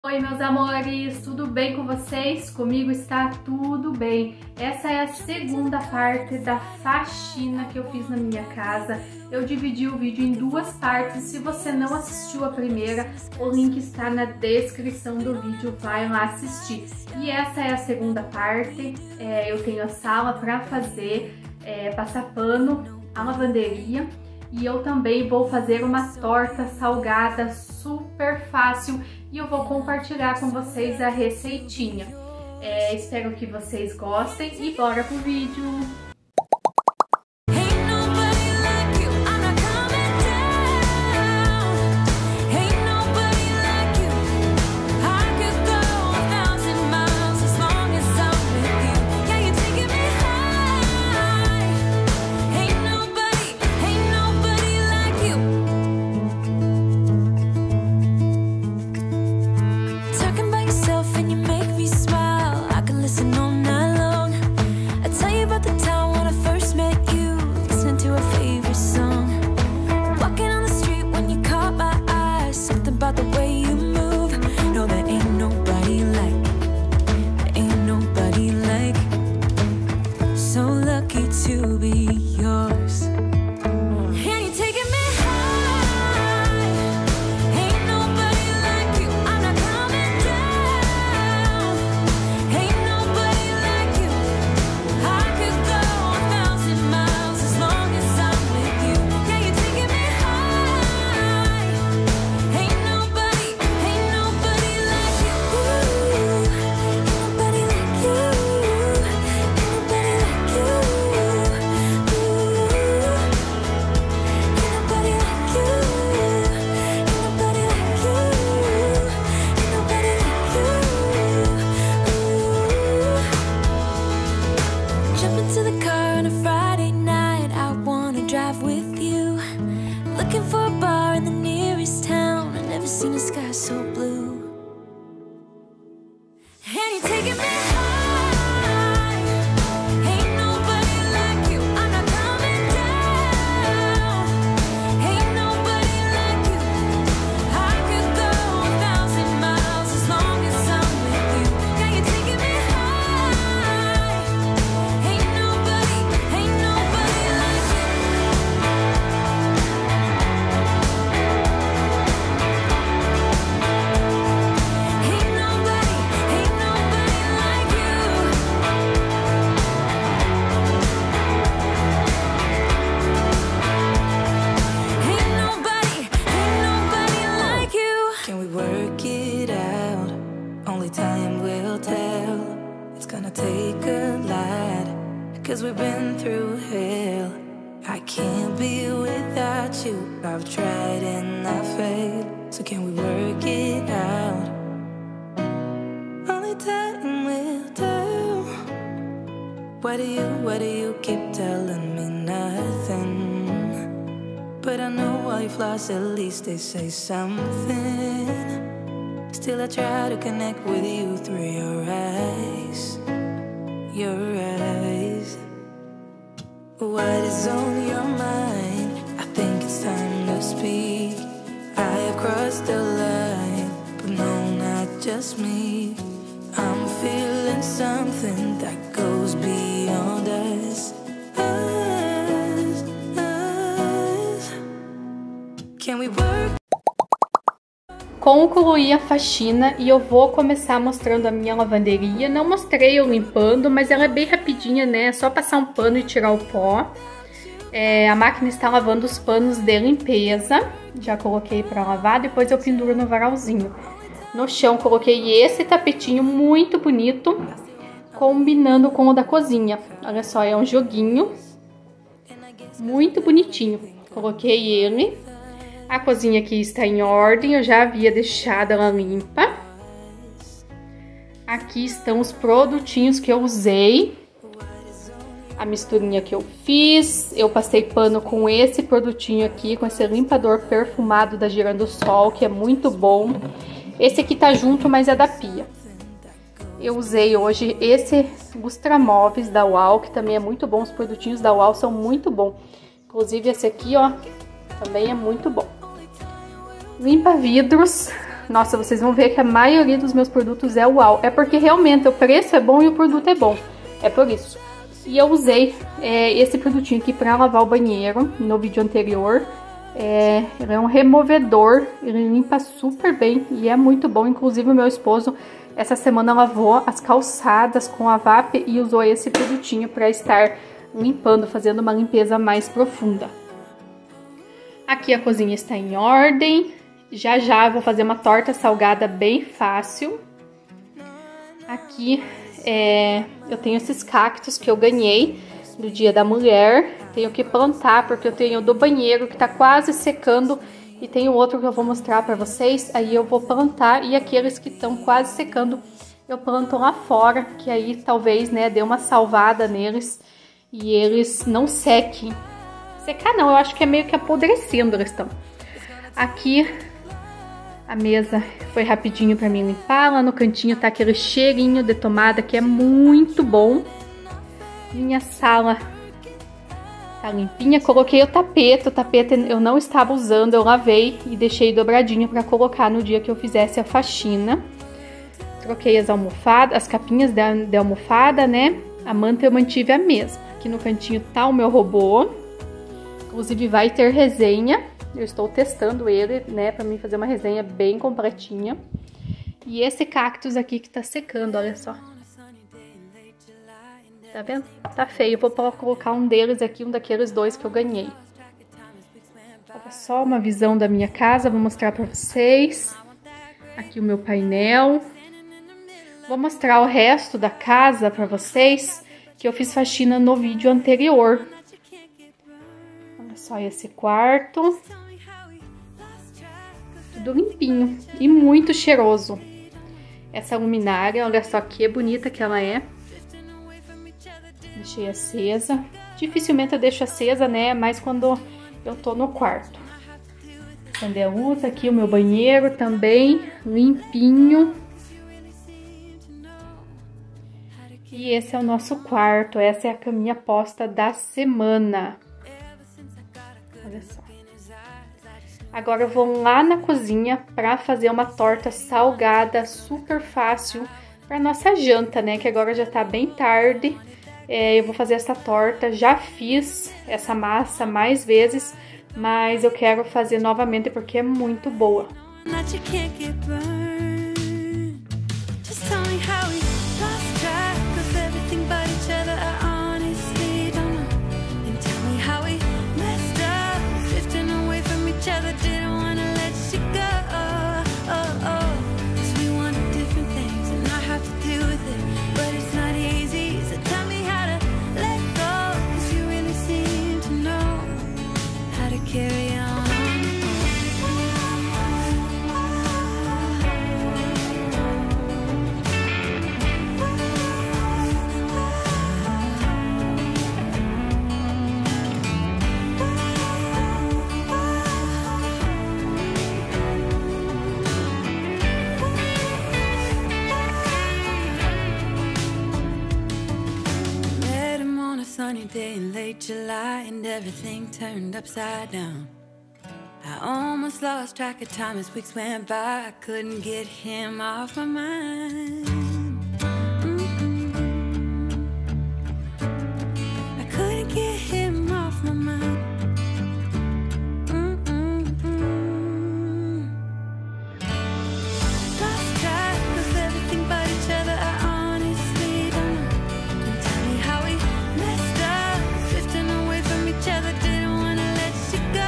Oi, meus amores, tudo bem com vocês? Comigo está tudo bem. Essa é a segunda parte da faxina que eu fiz na minha casa. Eu dividi o vídeo em duas partes. Se você não assistiu a primeira, o link está na descrição do vídeo, vai lá assistir. E essa é a segunda parte. Eu tenho a sala para fazer, passar pano, a lavanderia. E eu também vou fazer uma torta salgada super fácil e eu vou compartilhar com vocês a receitinha. Espero que vocês gostem e bora pro vídeo! Cause we've been through hell. I can't be without you. I've tried and I failed. So can we work it out? Only time will tell. Why do you keep telling me nothing? But I know all your flaws, at least they say something. Still I try to connect with you through your eyes. Your eyes. What is on your mind? I think it's time to speak. I have crossed the line, but no, not just me. I'm feeling something that goes beyond us. Us. Can we work? Concluí a faxina e eu vou começar mostrando a minha lavanderia. Não mostrei eu limpando, mas ela é bem rapidinha, né? É só passar um pano e tirar o pó. A máquina está lavando os panos de limpeza. Já coloquei para lavar, depois eu penduro no varalzinho. No chão coloquei esse tapetinho muito bonito, combinando com o da cozinha. Olha só, é um joguinho muito bonitinho. Coloquei ele. A cozinha aqui está em ordem, eu já havia deixado ela limpa. Aqui estão os produtinhos que eu usei. A misturinha que eu fiz. Eu passei pano com esse produtinho aqui, com esse limpador perfumado da Giransol, que é muito bom. Esse aqui tá junto, mas é da pia. Eu usei hoje esse Lustramóveis da UAU, que também é muito bom. Os produtinhos da UAU são muito bons. Inclusive esse aqui, ó, também é muito bom. Limpa vidros nossa, vocês vão ver que a maioria dos meus produtos é uau. É porque realmente o preço é bom e o produto é bom. É por isso. E eu usei esse produtinho aqui pra lavar o banheiro no vídeo anterior. Ele é um removedor, ele limpa super bem e é muito bom. Inclusive o meu esposo essa semana lavou as calçadas com a VAP e usou esse produtinho para estar limpando, fazendo uma limpeza mais profunda. Aqui a cozinha está em ordem. Já já eu vou fazer uma torta salgada bem fácil. Aqui eu tenho esses cactos que eu ganhei do Dia da Mulher. Tenho que plantar porque eu tenho do banheiro que tá quase secando e tem outro que eu vou mostrar pra vocês. Aí eu vou plantar e aqueles que estão quase secando eu planto lá fora, que aí talvez, né, dê uma salvada neles e eles não sequem. Secar não, eu acho que é meio que apodrecendo eles estão. Aqui a mesa foi rapidinho pra mim limpar. Lá no cantinho tá aquele cheirinho de tomada que é muito bom. Minha sala tá limpinha. Coloquei o tapete eu não estava usando, eu lavei e deixei dobradinho pra colocar no dia que eu fizesse a faxina. Troquei as almofadas, as capinhas de almofada, né? A manta eu mantive a mesma. Aqui no cantinho tá o meu robô. Inclusive vai ter resenha. Eu estou testando ele, né, pra mim fazer uma resenha bem completinha. E esse cactus aqui que tá secando, olha só. Tá vendo? Tá feio. Vou colocar um deles aqui, um daqueles dois que eu ganhei. Olha só uma visão da minha casa, vou mostrar pra vocês. Aqui o meu painel. Vou mostrar o resto da casa pra vocês, que eu fiz faxina no vídeo anterior. Olha só esse quarto. Tudo limpinho e muito cheiroso. Essa luminária, olha só que bonita que ela é. Deixei acesa. Dificilmente eu deixo acesa, né? Mas quando eu tô no quarto. Acender a luz. Aqui o meu banheiro também, limpinho. E esse é o nosso quarto. Essa é a caminha posta da semana. Olha só. Agora eu vou lá na cozinha para fazer uma torta salgada super fácil para nossa janta, né? Que agora já tá bem tarde. Eu vou fazer essa torta. Já fiz essa massa mais vezes, mas eu quero fazer novamente porque é muito boa. Sunny day in late July and everything turned upside down. I almost lost track of time as weeks went by. I couldn't get him off my mind. I couldn't get him off my mind. Lost track of everything but each other. I honestly don't know. Don't tell me how we messed up, drifting away from each other. Didn't wanna let you go.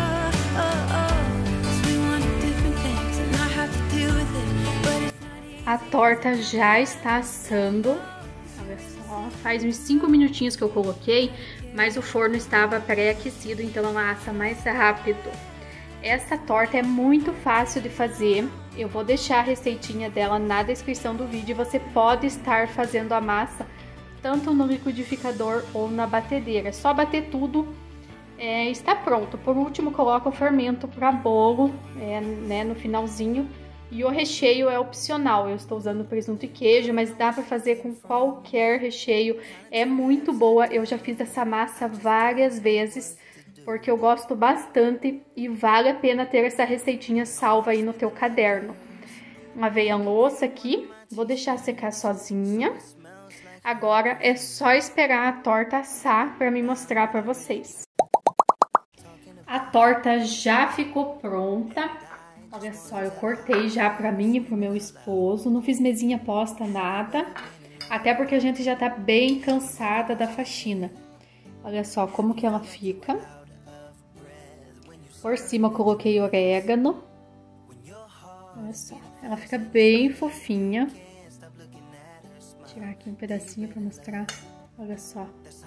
Cause we wanted different things and I have to deal with it. But it's not easy. A torta já está assando. Olha só, faz uns 5 minutinhos que eu coloquei, mas o forno estava pré-aquecido, então ela assa mais rápido. Essa torta é muito fácil de fazer. Eu vou deixar a receitinha dela na descrição do vídeo. Você pode estar fazendo a massa tanto no liquidificador ou na batedeira. É só bater tudo, está pronto. Por último, coloca o fermento para bolo, né, no finalzinho. E o recheio é opcional. Eu estou usando presunto e queijo, mas dá para fazer com qualquer recheio. É muito boa. Eu já fiz essa massa várias vezes, porque eu gosto bastante e vale a pena ter essa receitinha salva aí no teu caderno. Lavei a louça aqui, vou deixar secar sozinha. Agora é só esperar a torta assar para me mostrar para vocês. A torta já ficou pronta. Olha só, eu cortei já para mim e pro meu esposo. Não fiz mesinha posta, nada. Até porque a gente já tá bem cansada da faxina. Olha só como que ela fica. Por cima eu coloquei orégano. Olha só, ela fica bem fofinha. Vou tirar aqui um pedacinho para mostrar. Olha só.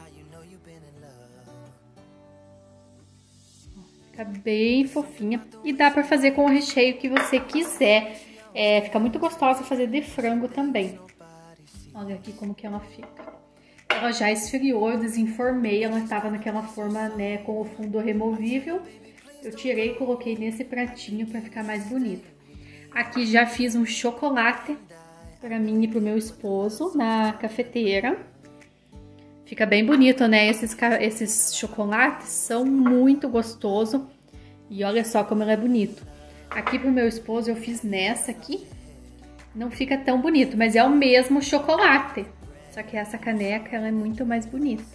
Fica bem fofinha. E dá para fazer com o recheio que você quiser. Fica muito gostosa fazer de frango também. Olha aqui como que ela fica. Ela já esfriou, eu desenformei. Ela estava naquela forma, né, com o fundo removível. Eu tirei e coloquei nesse pratinho para ficar mais bonito. Aqui já fiz um chocolate para mim e para o meu esposo na cafeteira. Fica bem bonito, né? Esses chocolates são muito gostosos. E olha só como ele é bonito. Aqui para o meu esposo eu fiz nessa aqui. Não fica tão bonito, mas é o mesmo chocolate. Só que essa caneca ela é muito mais bonita.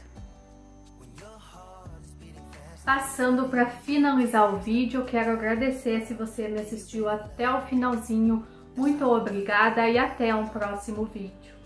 Passando para finalizar o vídeo, eu quero agradecer se você me assistiu até o finalzinho. Muito obrigada e até um próximo vídeo.